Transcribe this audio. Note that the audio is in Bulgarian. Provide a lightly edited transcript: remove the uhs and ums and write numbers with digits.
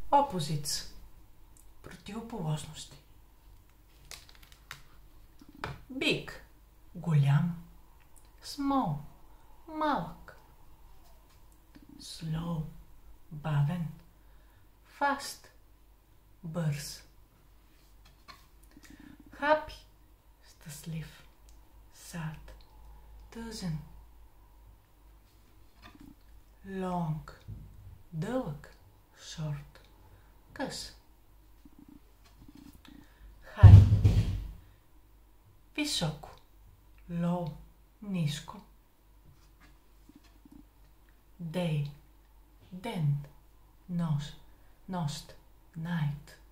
Opposites. Противоположности. Big. Голям. Small. Малък. Slow. Бавен. Fast. Бърз. Happy. Щастлив. Sad. Тъжен. Long. Дълъг. Short. Къс. High. Високо. Low. Ниско. Day. Ден. Нощ. Night.